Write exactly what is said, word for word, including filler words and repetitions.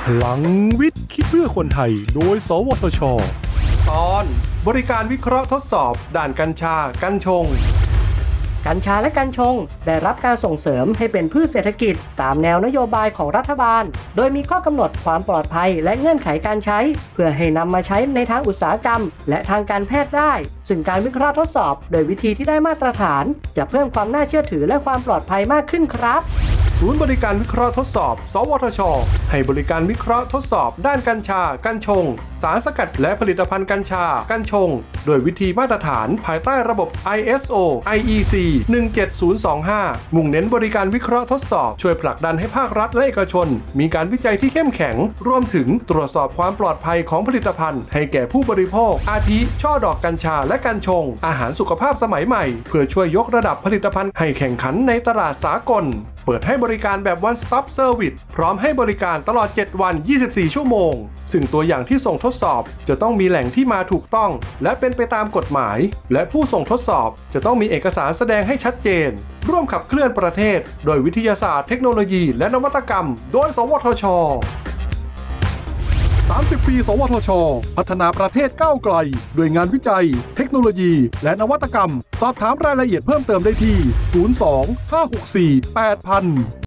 พลังวิทย์คิดเพื่อคนไทยโดยสวทช. ตอนบริการวิเคราะห์ทดสอบด่านกัญชากัญชงกัญชาและกัญชงได้รับการส่งเสริมให้เป็นพืชเศรษฐกิจตามแนวนโยบายของรัฐบาลโดยมีข้อกำหนดความปลอดภัยและเงื่อนไขการใช้เพื่อให้นำมาใช้ในทางอุตสาหกรรมและทางการแพทย์ได้ซึ่งการวิเคราะห์ทดสอบโดยวิธีที่ได้มาตรฐานจะเพิ่มความน่าเชื่อถือและความปลอดภัยมากขึ้นครับศูนย์บริการวิเคราะห์ทดสอบสวทช.ให้บริการวิเคราะห์ทดสอบด้านกัญชากัญชงสารสกัดและผลิตภัณฑ์กัญชากัญชงโดยวิธีมาตรฐานภายใต้ระบบ ไอ เอส โอ ไอ อี ซี หนึ่งเจ็ดศูนย์สองห้า มุ่งเน้นบริการวิเคราะห์ทดสอบช่วยผลักดันให้ภาครัฐและเอกชนมีการวิจัยที่เข้มแข็งรวมถึงตรวจสอบความปลอดภัยของผลิตภัณฑ์ให้แก่ผู้บริโภคอาทิช่อดอกกัญชาและกัญชงอาหารสุขภาพสมัยใหม่เพื่อช่วยยกระดับผลิตภัณฑ์ให้แข่งขันในตลาดสากลเปิดให้บริการแบบ one stop service พร้อมให้บริการตลอดเจ็ดวันยี่สิบสี่ชั่วโมงซึ่งตัวอย่างที่ส่งทดสอบจะต้องมีแหล่งที่มาถูกต้องและเป็นไปตามกฎหมายและผู้ส่งทดสอบจะต้องมีเอกสารแสดงให้ชัดเจนร่วมขับเคลื่อนประเทศโดยวิทยาศาสตร์เทคโนโลยีและนวัตกรรมโดยสวทช. สามสิบ ปีสวทช.พัฒนาประเทศก้าวไกลด้วยงานวิจัยเทคโนโลยีและนวัตกรรมสอบถามรายละเอียดเพิ่มเติมได้ที่ศูนย์ สอง ห้า หก สี่ แปด ศูนย์ ศูนย์ ศูนย์